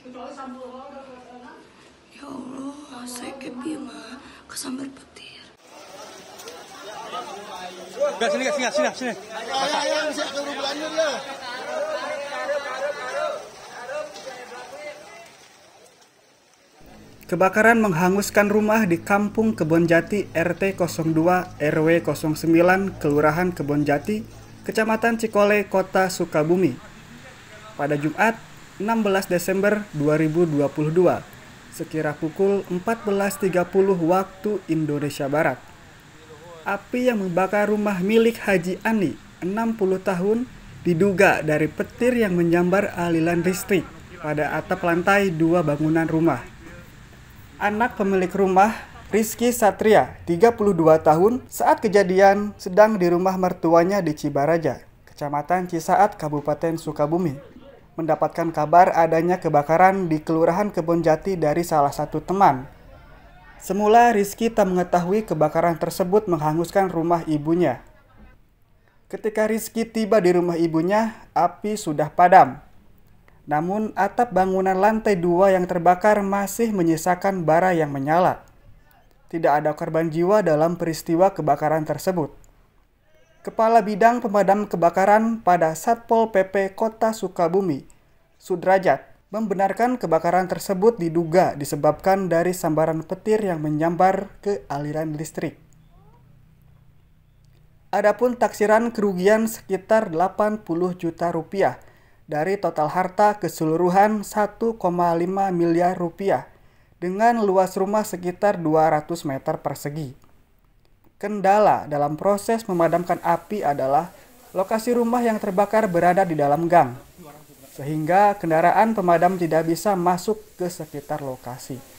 Ya Allah, saya Epi mah kesambar petir. Gak, sini. Kebakaran menghanguskan rumah di Kampung Kebonjati RT 02 RW 09 Kelurahan Kebonjati, Kecamatan Cikole, Kota Sukabumi. Pada Jumat 16 Desember 2022, sekira pukul 14.30 waktu Indonesia Barat. Api yang membakar rumah milik Haji Ani, 60 tahun, diduga dari petir yang menyambar aliran listrik pada atap lantai 2 bangunan rumah. Anak pemilik rumah, Rizky Satria, 32 tahun, saat kejadian sedang di rumah mertuanya di Cibaraja, Kecamatan Cisaat, Kabupaten Sukabumi, mendapatkan kabar adanya kebakaran di Kelurahan Kebonjati dari salah satu teman. Semula Rizky tak mengetahui kebakaran tersebut menghanguskan rumah ibunya. Ketika Rizky tiba di rumah ibunya, api sudah padam. Namun atap bangunan lantai 2 yang terbakar masih menyisakan bara yang menyala. Tidak ada korban jiwa dalam peristiwa kebakaran tersebut. Kepala Bidang Pemadam Kebakaran pada Satpol PP Kota Sukabumi, Sudrajat, membenarkan kebakaran tersebut diduga disebabkan dari sambaran petir yang menyambar ke aliran listrik. Adapun taksiran kerugian sekitar 80 juta rupiah dari total harta keseluruhan 1,5 miliar rupiah dengan luas rumah sekitar 200 meter persegi. Kendala dalam proses memadamkan api adalah lokasi rumah yang terbakar berada di dalam gang, sehingga kendaraan pemadam tidak bisa masuk ke sekitar lokasi.